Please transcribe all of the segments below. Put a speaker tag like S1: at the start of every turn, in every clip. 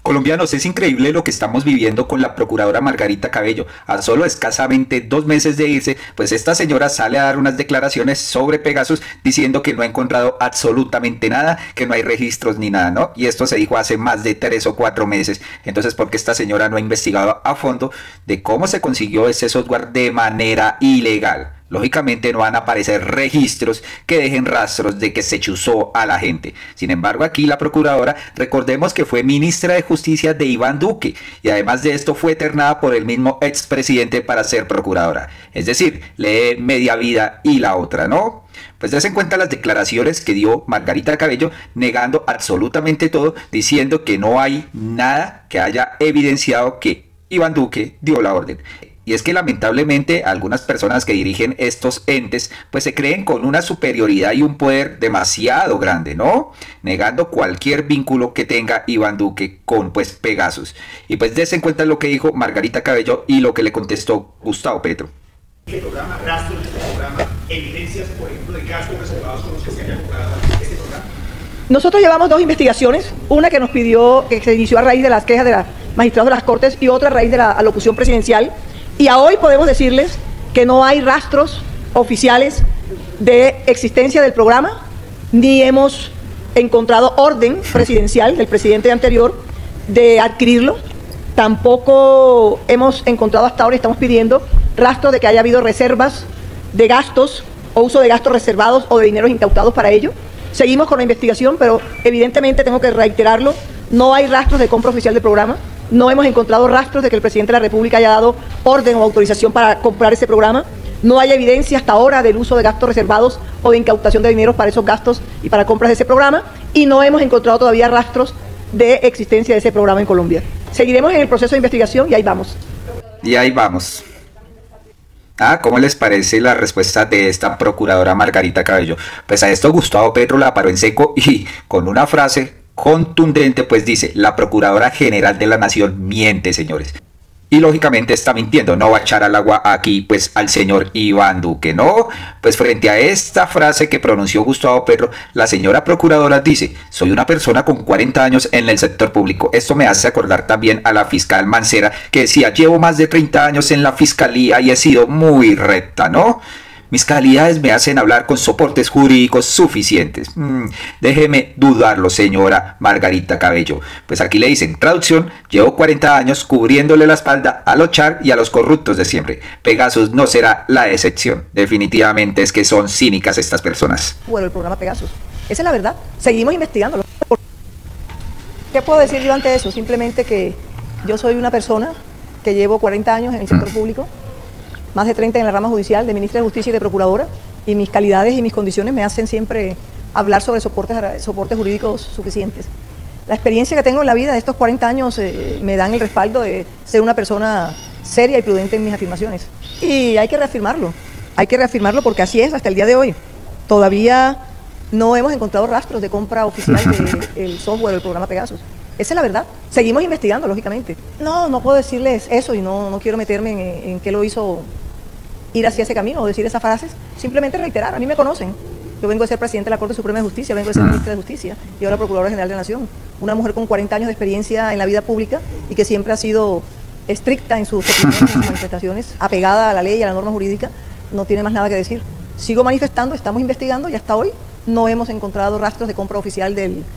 S1: Colombianos, es increíble lo que estamos viviendo con la procuradora Margarita Cabello. A solo escasamente 2 meses de irse, pues esta señora sale a dar unas declaraciones sobre Pegasus diciendo que no ha encontrado absolutamente nada, que no hay registros ni nada, ¿no? Y esto se dijo hace más de 3 o 4 meses. Entonces, ¿por qué esta señora no ha investigado a fondo de cómo se consiguió ese software de manera ilegal? Lógicamente no van a aparecer registros que dejen rastros de que se chuzó a la gente. Sin embargo, aquí la procuradora, recordemos que fue ministra de Justicia de Iván Duque y además de esto fue ternada por el mismo expresidente para ser procuradora. Es decir, lee media vida y la otra, ¿no? Pues des en cuenta las declaraciones que dio Margarita Cabello negando absolutamente todo, diciendo que no hay nada que haya evidenciado que Iván Duque dio la orden. Y es que lamentablemente algunas personas que dirigen estos entes pues se creen con una superioridad y un poder demasiado grande, ¿no? Negando cualquier vínculo que tenga Iván Duque con pues Pegasus. Y pues des en cuenta lo que dijo Margarita Cabello y lo que le contestó Gustavo Petro.
S2: ¿Qué programa, rastros de este programa, evidencias, por ejemplo, de gastos reservados con los que se haya comprado este programa?
S3: Nosotros llevamos 2 investigaciones, una que nos pidió, que se inició a raíz de las quejas de los magistrados de las Cortes y otra a raíz de la alocución presidencial. Y a hoy podemos decirles que no hay rastros oficiales de existencia del programa, ni hemos encontrado orden presidencial del presidente anterior de adquirirlo. Tampoco hemos encontrado hasta ahora, estamos pidiendo rastros de que haya habido reservas de gastos o uso de gastos reservados o de dineros incautados para ello. Seguimos con la investigación, pero evidentemente tengo que reiterarlo, no hay rastros de compra oficial del programa. No hemos encontrado rastros de que el presidente de la República haya dado orden o autorización para comprar ese programa. No hay evidencia hasta ahora del uso de gastos reservados o de incautación de dinero para esos gastos y para compras de ese programa. Y no hemos encontrado todavía rastros de existencia de ese programa en Colombia. Seguiremos en el proceso de investigación y ahí vamos.
S1: Y ahí vamos. ¿Cómo les parece la respuesta de esta procuradora Margarita Cabello? Pues a esto Gustavo Petro la paró en seco y con una frase contundente pues dice: la Procuradora General de la Nación miente, señores. Y lógicamente está mintiendo, no va a echar al agua aquí pues al señor Iván Duque, ¿no? Pues frente a esta frase que pronunció Gustavo Petro, la señora procuradora dice: soy una persona con 40 años en el sector público. Esto me hace acordar también a la fiscal Mancera, que decía: llevo más de 30 años en la fiscalía y he sido muy recta, ¿no? Mis calidades me hacen hablar con soportes jurídicos suficientes. Déjeme dudarlo, señora Margarita Cabello. Pues aquí le dicen, traducción: llevo 40 años cubriéndole la espalda a los char y a los corruptos de siempre. Pegasus no será la excepción. Definitivamente es que son cínicas estas personas.
S3: Bueno, el programa Pegasus. Esa es la verdad. Seguimos investigándolo. ¿Qué puedo decir yo ante eso? Simplemente que yo soy una persona que llevo 40 años en el sector público, más de 30 en la rama judicial, de ministra de Justicia y de procuradora, y mis calidades y mis condiciones me hacen siempre hablar sobre soportes jurídicos suficientes. La experiencia que tengo en la vida de estos 40 años me dan el respaldo de ser una persona seria y prudente en mis afirmaciones. Y hay que reafirmarlo porque así es hasta el día de hoy. Todavía no hemos encontrado rastros de compra oficial del software del programa Pegasus. Esa es la verdad. Seguimos investigando, lógicamente. No puedo decirles eso y no quiero meterme en qué lo hizo ir hacia ese camino o decir esas frases, simplemente reiterar. A mí me conocen. Yo vengo a ser presidente de la Corte Suprema de Justicia, vengo a ser ministra de Justicia y ahora Procuradora General de la Nación. Una mujer con 40 años de experiencia en la vida pública y que siempre ha sido estricta en sus opiniones, en sus manifestaciones, apegada a la ley y a la norma jurídica, no tiene más nada que decir. Sigo manifestando, estamos investigando y hasta hoy no hemos encontrado rastros de compra oficial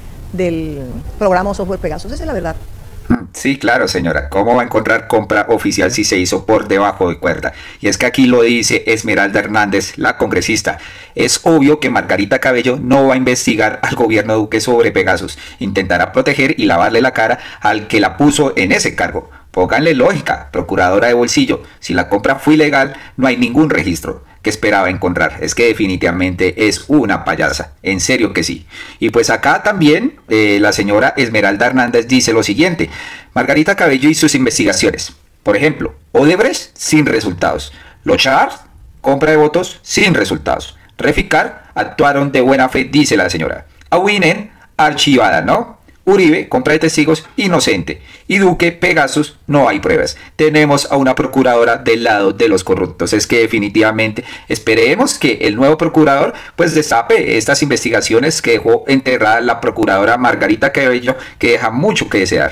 S3: del programa o software Pegasus. Esa es la verdad.
S1: Sí, claro, señora. ¿Cómo va a encontrar compra oficial si se hizo por debajo de cuerda? Y es que aquí lo dice Esmeralda Hernández, la congresista. Es obvio que Margarita Cabello no va a investigar al gobierno Duque sobre Pegasus. Intentará proteger y lavarle la cara al que la puso en ese cargo. Pónganle lógica, procuradora de bolsillo. Si la compra fue ilegal, no hay ningún registro. ¿Qué esperaba encontrar? Es que definitivamente es una payasa. En serio que sí. Y pues acá también la señora Esmeralda Hernández dice lo siguiente: Margarita Cabello y sus investigaciones. Por ejemplo, Odebrecht sin resultados. Los Char, compra de votos sin resultados. Reficar, actuaron de buena fe, dice la señora. Awinen, archivada, ¿no? Uribe, compra de testigos, inocente. Y Duque, Pegasus, no hay pruebas. Tenemos a una procuradora del lado de los corruptos. Es que definitivamente esperemos que el nuevo procurador pues destape estas investigaciones que dejó enterrada la procuradora Margarita Cabello, que deja mucho que desear.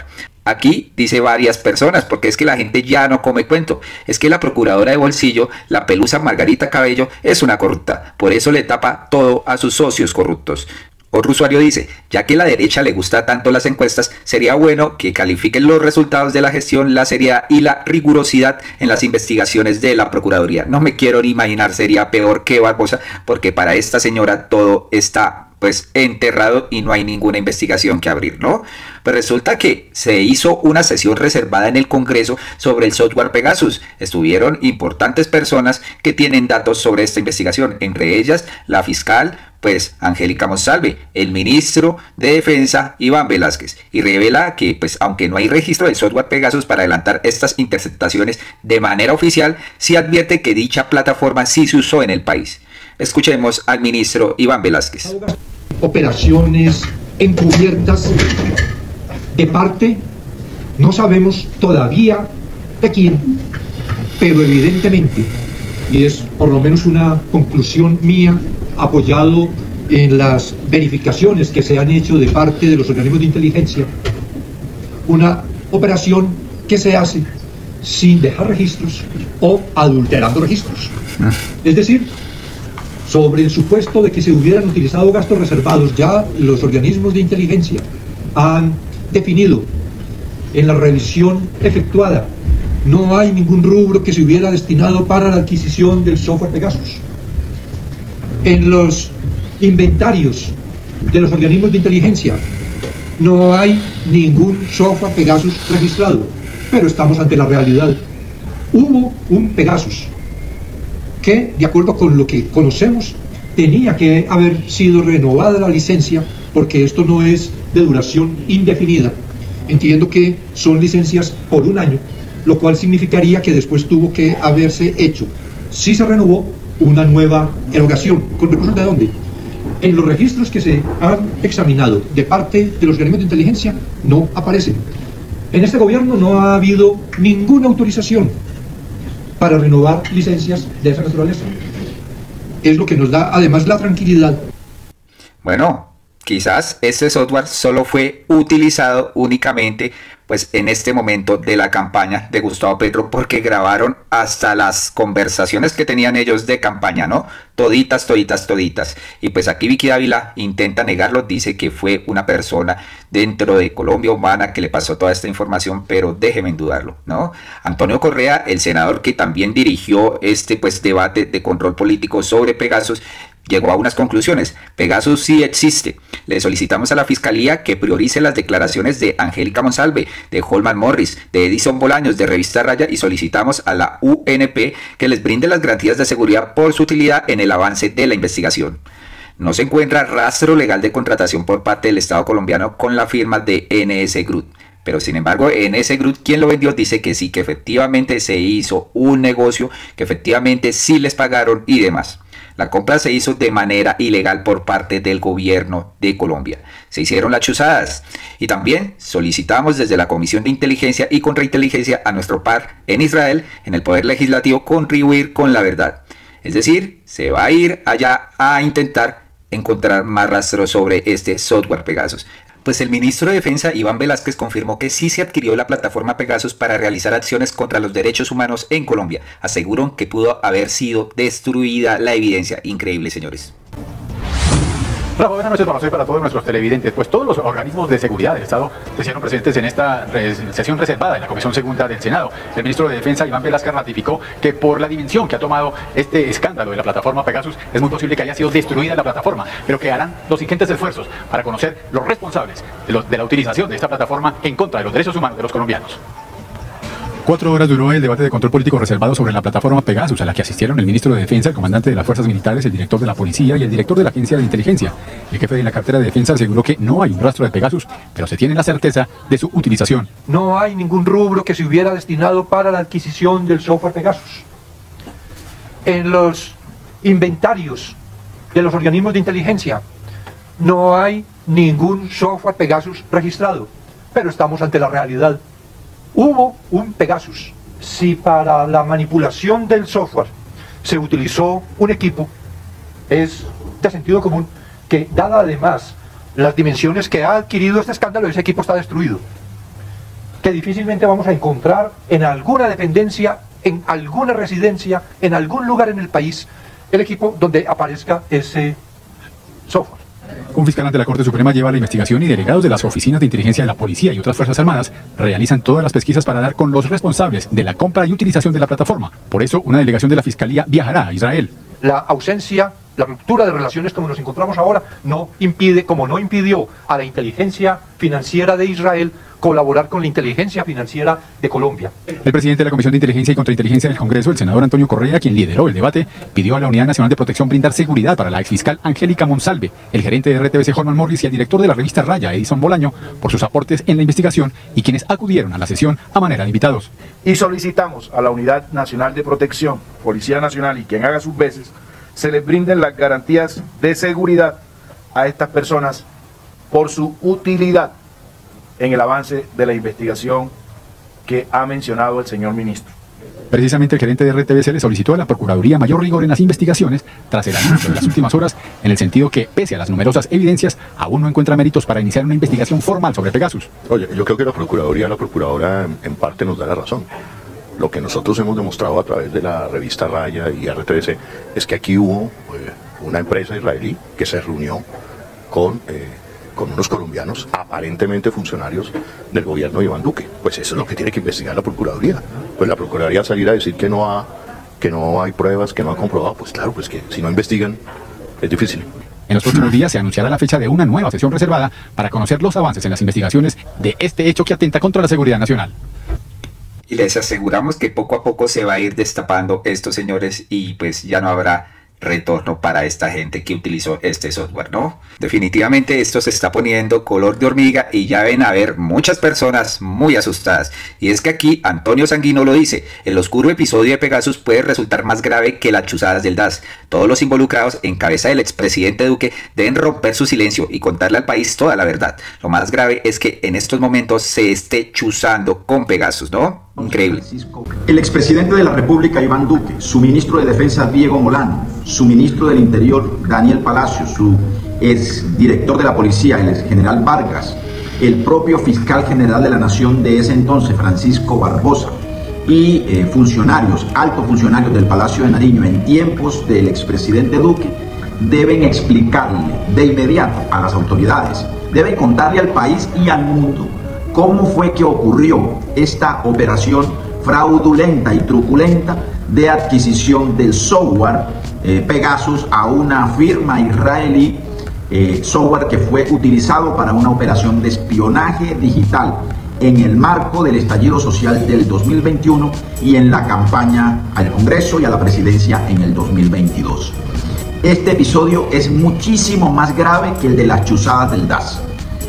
S1: Aquí dice varias personas, porque es que la gente ya no come cuento. Es que la procuradora de bolsillo, la pelusa Margarita Cabello, es una corrupta. Por eso le tapa todo a sus socios corruptos. Otro usuario dice, ya que a la derecha le gusta tanto las encuestas, sería bueno que califiquen los resultados de la gestión, la seriedad y la rigurosidad en las investigaciones de la Procuraduría. No me quiero ni imaginar, sería peor que Barbosa, porque para esta señora todo está pues enterrado y no hay ninguna investigación que abrir, ¿no? Pero resulta que se hizo una sesión reservada en el Congreso sobre el software Pegasus. Estuvieron importantes personas que tienen datos sobre esta investigación, entre ellas la fiscal, pues Angélica Monsalve, el ministro de Defensa Iván Velásquez, y revela que pues aunque no hay registro del software Pegasus para adelantar estas interceptaciones de manera oficial, sí advierte que dicha plataforma sí se usó en el país. Escuchemos al ministro Iván Velásquez.
S4: Operaciones encubiertas de parte, no sabemos todavía de quién, pero evidentemente, y es por lo menos una conclusión mía, apoyado en las verificaciones que se han hecho de parte de los organismos de inteligencia, una operación que se hace sin dejar registros o adulterando registros. Es decir, sobre el supuesto de que se hubieran utilizado gastos reservados, ya los organismos de inteligencia han definido en la revisión efectuada, no hay ningún rubro que se hubiera destinado para la adquisición del software Pegasus. En los inventarios de los organismos de inteligencia no hay ningún software Pegasus registrado, pero estamos ante la realidad. Hubo un Pegasus que, de acuerdo con lo que conocemos, tenía que haber sido renovada la licencia, porque esto no es de duración indefinida. Entiendo que son licencias por un año, lo cual significaría que después tuvo que haberse hecho. Sí se renovó una nueva erogación. ¿Con recursos de dónde? En los registros que se han examinado de parte de los organismos de inteligencia no aparecen. En este gobierno no ha habido ninguna autorización para renovar licencias de esa naturaleza. Es lo que nos da además la tranquilidad.
S1: Bueno, quizás este software solo fue utilizado únicamente pues en este momento de la campaña de Gustavo Petro, porque grabaron hasta las conversaciones que tenían ellos de campaña, ¿no? Toditas. Y pues aquí Vicky Dávila intenta negarlo, dice que fue una persona dentro de Colombia Humana que le pasó toda esta información, pero déjenme dudarlo, ¿no? Antonio Correa, el senador que también dirigió este pues debate de control político sobre Pegasus, llegó a unas conclusiones. Pegasus sí existe. Le solicitamos a la Fiscalía que priorice las declaraciones de Angélica Monsalve, de Holman Morris, de Edison Bolaños, de Revista Raya, y solicitamos a la UNP que les brinde las garantías de seguridad por su utilidad en el avance de la investigación. No se encuentra rastro legal de contratación por parte del Estado colombiano con la firma de NS Group. Pero sin embargo, NS Group, quien lo vendió, dice que sí, que efectivamente se hizo un negocio, que efectivamente sí les pagaron y demás. La compra se hizo de manera ilegal por parte del gobierno de Colombia. Se hicieron las chuzadas. Y también solicitamos desde la Comisión de Inteligencia y Contrainteligencia a nuestro par en Israel, en el Poder Legislativo, contribuir con la verdad. Es decir, se va a ir allá a intentar encontrar más rastros sobre este software Pegasus. Pues el ministro de Defensa, Iván Velásquez, confirmó que sí se adquirió la plataforma Pegasus para realizar acciones contra los derechos humanos en Colombia. Aseguró que pudo haber sido destruida la evidencia. Increíble, señores.
S5: Hola, buenas noches para usted y para todos nuestros televidentes. Pues todos los organismos de seguridad del Estado se hicieron presentes en esta sesión reservada en la Comisión Segunda del Senado. El ministro de Defensa, Iván Velásquez, ratificó que por la dimensión que ha tomado este escándalo de la plataforma Pegasus, es muy posible que haya sido destruida la plataforma, pero que harán los ingentes esfuerzos para conocer los responsables de la utilización de esta plataforma en contra de los derechos humanos de los colombianos.
S6: 4 horas duró el debate de control político reservado sobre la plataforma Pegasus, a la que asistieron el ministro de Defensa, el comandante de las Fuerzas Militares, el director de la Policía y el director de la Agencia de Inteligencia. El jefe de la cartera de Defensa aseguró que no hay un rastro de Pegasus, pero se tiene la certeza de su utilización.
S4: No hay ningún rubro que se hubiera destinado para la adquisición del software Pegasus. En los inventarios de los organismos de inteligencia no hay ningún software Pegasus registrado, pero estamos ante la realidad. Hubo un Pegasus. Si para la manipulación del software se utilizó un equipo, es de sentido común que, dada además las dimensiones que ha adquirido este escándalo, ese equipo está destruido. que difícilmente vamos a encontrar en alguna dependencia, en alguna residencia, en algún lugar en el país, el equipo donde aparezca ese software.
S6: Un fiscal ante la Corte Suprema lleva la investigación y delegados de las oficinas de inteligencia de la policía y otras fuerzas armadas realizan todas las pesquisas para dar con los responsables de la compra y utilización de la plataforma. Por eso, una delegación de la Fiscalía viajará a Israel.
S4: La ausencia, la ruptura de relaciones como nos encontramos ahora no impide, como no impidió a la inteligencia financiera de Israel colaborar con la inteligencia financiera de Colombia.
S6: El presidente de la Comisión de Inteligencia y Contrainteligencia del Congreso, el senador Antonio Correa, quien lideró el debate, pidió a la Unidad Nacional de Protección brindar seguridad para la exfiscal Angélica Monsalve, el gerente de RTBC Holman Morris y el director de la revista Raya, Edison Bolaño, por sus aportes en la investigación y quienes acudieron a la sesión a manera de invitados.
S7: Y solicitamos a la Unidad Nacional de Protección, Policía Nacional y quien haga sus veces, se les brinden las garantías de seguridad a estas personas por su utilidad en el avance de la investigación que ha mencionado el señor ministro.
S6: Precisamente el gerente de RTBC le solicitó a la Procuraduría mayor rigor en las investigaciones tras el anuncio de las últimas horas, en el sentido que, pese a las numerosas evidencias, aún no encuentra méritos para iniciar una investigación formal sobre Pegasus.
S8: Oye, yo creo que la Procuradora en parte nos da la razón. Lo que nosotros hemos demostrado a través de la revista Raya y RTBC es que aquí hubo una empresa israelí que se reunió con unos colombianos aparentemente funcionarios del gobierno de Iván Duque. Pues eso es lo que tiene que investigar la Procuraduría. Pues la Procuraduría salir a decir que no hay pruebas, que no ha comprobado, pues claro, pues que si no investigan es difícil.
S6: En los próximos días se anunciará la fecha de una nueva sesión reservada para conocer los avances en las investigaciones de este hecho que atenta contra la seguridad nacional.
S1: Y les aseguramos que poco a poco se va a ir destapando estos señores y pues ya no habrá retorno para esta gente que utilizó este software, ¿no? Definitivamente esto se está poniendo color de hormiga y ya ven a ver muchas personas muy asustadas. Y es que aquí Antonio Sanguino lo dice, el oscuro episodio de Pegasus puede resultar más grave que las chuzadas del DAS. Todos los involucrados, en cabeza del expresidente Duque, deben romper su silencio y contarle al país toda la verdad. Lo más grave es que en estos momentos se esté chuzando con Pegasus, ¿no? Increíble.
S9: El expresidente de la República, Iván Duque, su ministro de Defensa, Diego Molano, su ministro del Interior, Daniel Palacios, su exdirector de la Policía, el general Vargas, el propio fiscal general de la Nación de ese entonces, Francisco Barbosa, y funcionarios, altos funcionarios del Palacio de Nariño en tiempos del expresidente Duque, deben explicarle de inmediato a las autoridades, deben contarle al país y al mundo cómo fue que ocurrió esta operación fraudulenta y truculenta de adquisición del software Pegasus a una firma israelí, software que fue utilizado para una operación de espionaje digital en el marco del estallido social del 2021 y en la campaña al Congreso y a la presidencia en el 2022. Este episodio es muchísimo más grave que el de las chuzadas del DAS.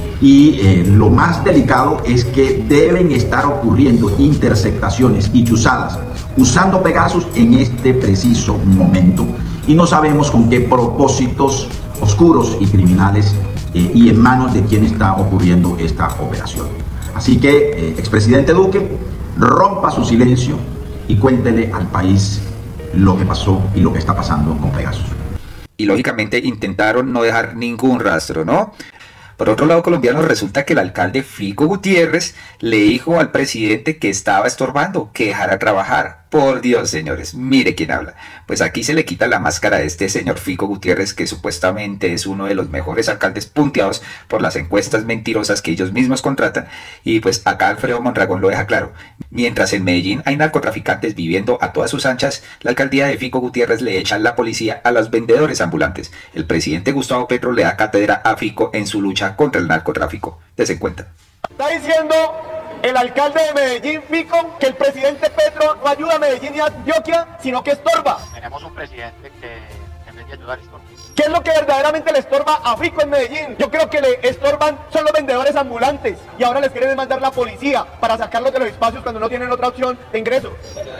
S9: Y lo más delicado es que deben estar ocurriendo interceptaciones y chuzadas usando Pegasus en este preciso momento. Y no sabemos con qué propósitos oscuros y criminales y en manos de quién está ocurriendo esta operación. Así que, expresidente Duque, rompa su silencio y cuéntele al país lo que pasó y lo que está pasando con Pegasus.
S1: Y lógicamente intentaron no dejar ningún rastro, ¿no? Por otro lado, colombiano, resulta que el alcalde Fico Gutiérrez le dijo al presidente que estaba estorbando, que dejara trabajar. Por Dios, señores, mire quién habla. Pues aquí se le quita la máscara de este señor Fico Gutiérrez, que supuestamente es uno de los mejores alcaldes punteados por las encuestas mentirosas que ellos mismos contratan. Y pues acá Alfredo Mondragón lo deja claro. Mientras en Medellín hay narcotraficantes viviendo a todas sus anchas, la alcaldía de Fico Gutiérrez le echa la policía a los vendedores ambulantes. El presidente Gustavo Petro le da cátedra a Fico en su lucha contra el narcotráfico. Dese cuenta.
S2: Está diciendo el alcalde de Medellín, Fico, que el presidente Petro no ayuda a Medellín y a Antioquia, sino que estorba.
S10: Tenemos un presidente que en vez de ayudar estorba.
S2: ¿Qué es lo que verdaderamente le estorba a Fico en Medellín? Yo creo que le estorban son los vendedores ambulantes y ahora les quieren mandar la policía para sacarlos de los espacios cuando no tienen otra opción de ingreso.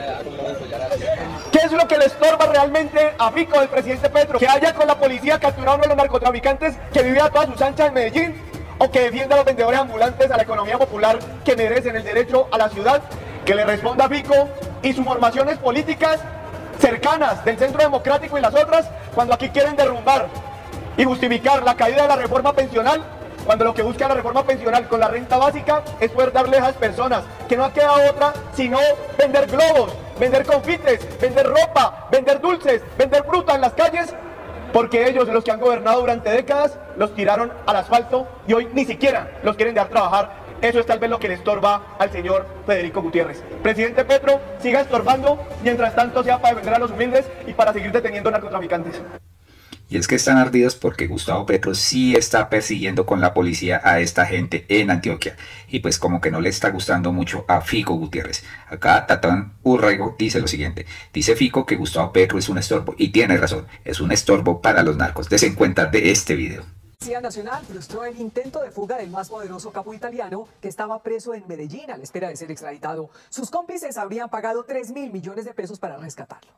S2: ¿Qué es lo que le estorba realmente a Fico del presidente Petro? Que haya con la policía capturado a uno de los narcotraficantes que vive a todas sus anchas en Medellín, o que defienda a los vendedores ambulantes, a la economía popular que merecen el derecho a la ciudad. Que le responda a Fico y sus formaciones políticas cercanas del Centro Democrático y las otras, cuando aquí quieren derrumbar y justificar la caída de la reforma pensional cuando lo que busca la reforma pensional con la renta básica es poder darle a esas personas que no ha quedado otra sino vender globos, vender confites, vender ropa, vender dulces, vender fruta en las calles, porque ellos, los que han gobernado durante décadas, los tiraron al asfalto y hoy ni siquiera los quieren dejar trabajar. Eso es tal vez lo que le estorba al señor Federico Gutiérrez. Presidente Petro, siga estorbando, mientras tanto sea para defender a los humildes y para seguir deteniendo narcotraficantes.
S1: Y es que están ardidos porque Gustavo Petro sí está persiguiendo con la policía a esta gente en Antioquia. Y pues como que no le está gustando mucho a Fico Gutiérrez. Acá Tatán Urrego dice lo siguiente. Dice Fico que Gustavo Petro es un estorbo. Y tiene razón, es un estorbo para los narcos. Desen cuenta de este video.
S11: La Policía Nacional frustró el intento de fuga del más poderoso capo italiano que estaba preso en Medellín a la espera de ser extraditado. Sus cómplices habrían pagado 3.000 millones de pesos para rescatarlo.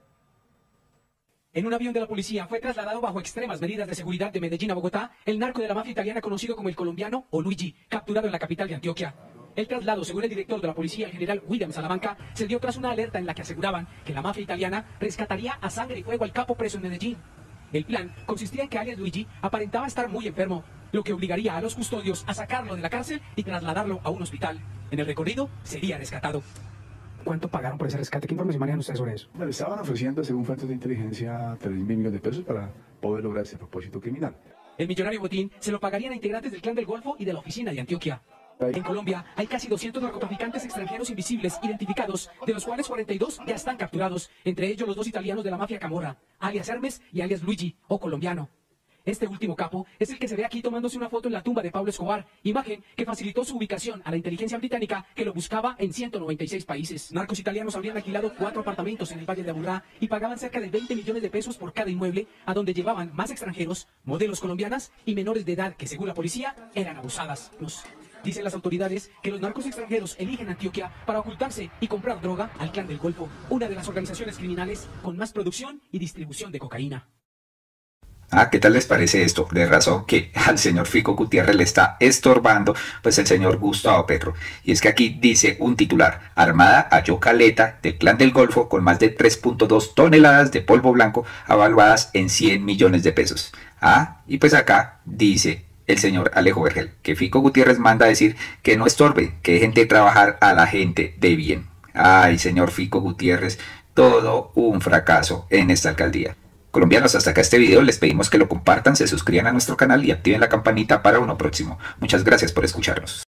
S12: En un avión de la policía fue trasladado bajo extremas medidas de seguridad de Medellín a Bogotá el narco de la mafia italiana conocido como el colombiano o Luigi, capturado en la capital de Antioquia. El traslado, según el director de la policía, el general William Salamanca, se dio tras una alerta en la que aseguraban que la mafia italiana rescataría a sangre y fuego al capo preso en Medellín. El plan consistía en que alias Luigi aparentaba estar muy enfermo, lo que obligaría a los custodios a sacarlo de la cárcel y trasladarlo a un hospital. En el recorrido sería rescatado. ¿Cuánto pagaron por ese rescate? ¿Qué información manejan ustedes sobre eso?
S13: Bueno, estaban ofreciendo, según fuentes de inteligencia, 3.000 millones de pesos para poder lograr ese propósito criminal.
S12: El millonario botín se lo pagarían a integrantes del Clan del Golfo y de la oficina de Antioquia. En Colombia hay casi 200 narcotraficantes extranjeros invisibles identificados, de los cuales 42 ya están capturados, entre ellos los dos italianos de la mafia Camorra, alias Hermes y alias Luigi, o colombiano. Este último capo es el que se ve aquí tomándose una foto en la tumba de Pablo Escobar, imagen que facilitó su ubicación a la inteligencia británica que lo buscaba en 196 países. Narcos italianos habrían alquilado 4 apartamentos en el Valle de Aburrá y pagaban cerca de 20 millones de pesos por cada inmueble, a donde llevaban más extranjeros, modelos colombianas y menores de edad que, según la policía, eran abusadas. Dicen las autoridades que los narcos extranjeros eligen Antioquia para ocultarse y comprar droga al Clan del Golfo, una de las organizaciones criminales con más producción y distribución de cocaína.
S1: ¿Qué tal les parece esto? De razón que al señor Fico Gutiérrez le está estorbando pues el señor Gustavo Petro. Y es que aquí dice un titular: Armada halló caleta del Clan del Golfo con más de 3.2 toneladas de polvo blanco avaluadas en 100 millones de pesos. Y pues acá dice el señor Alejo Vergel que Fico Gutiérrez manda a decir que no estorbe, que dejen de trabajar a la gente de bien. Ay, señor Fico Gutiérrez, todo un fracaso en esta alcaldía. Colombianos, hasta acá este video, les pedimos que lo compartan, se suscriban a nuestro canal y activen la campanita para uno próximo. Muchas gracias por escucharnos.